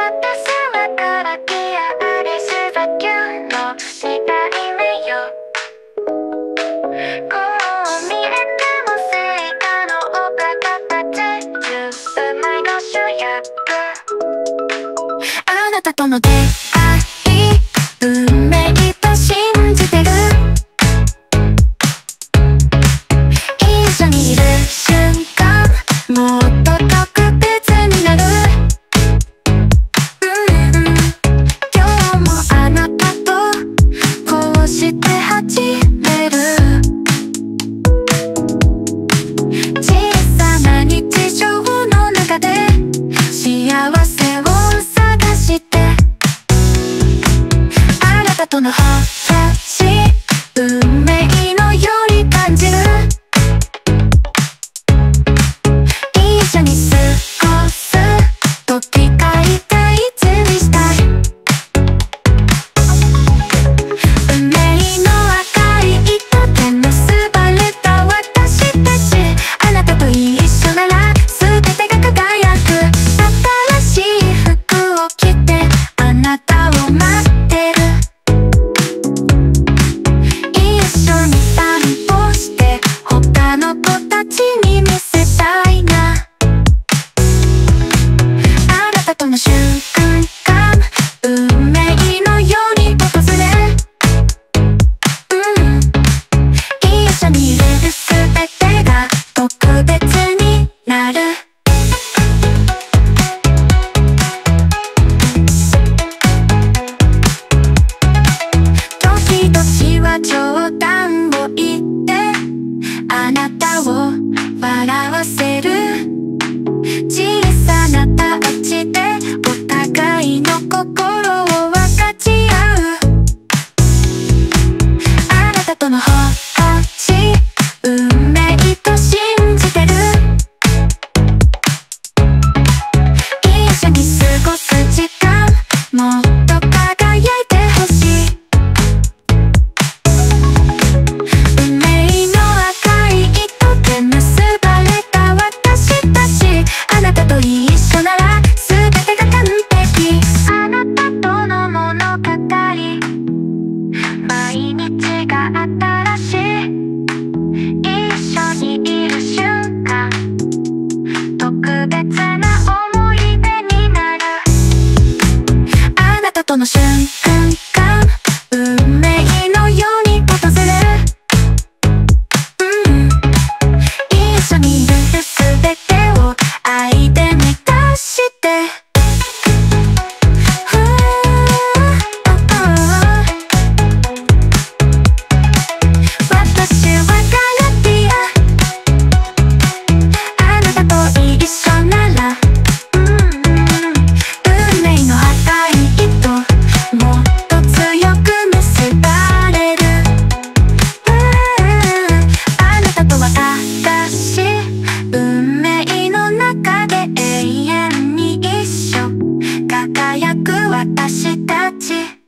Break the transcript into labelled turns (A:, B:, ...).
A: 私はからきやアリスバキューのしたい目よ。こう見えても成果のお方たち10枚の主役。あなたとの出会い運命と信じてる。一緒にいる瞬間もっと特別になる。今日もあなたとこうして始める。小さな日常の中で幸せを探して、あなたとの話運命のように感じる。一緒に過ごす時大切にしたい。運命の赤い糸で結ばれた私たち。あなたと一緒なら全てが輝く。新しい服を着てあなたを待ってる。一緒に散歩して他の子たちに見せたいな。あなたとの瞬間運命のように訪れる。一緒にいれる全てが特別になる。時々は冗談を言ってあなたを笑わせる。小さなタッチでお互いの心を分かち合う。あなたとの話運命と信じてる。一緒に過ごす時間もっと輝いてほしい。運命の赤い糸で結ばれた私たち。あなたと一緒なら全てが完璧。あなたとの物語毎日が新しい。一緒にいる瞬間特別な思い出になる。あなたとの瞬間運命のように訪れる。一緒にいる全てを愛で満たして。私はガラティア。あなたと一緒なら運命の赤い糸もっと強く結ばれる。あなたと私運命の中で永遠に一緒輝く私たち。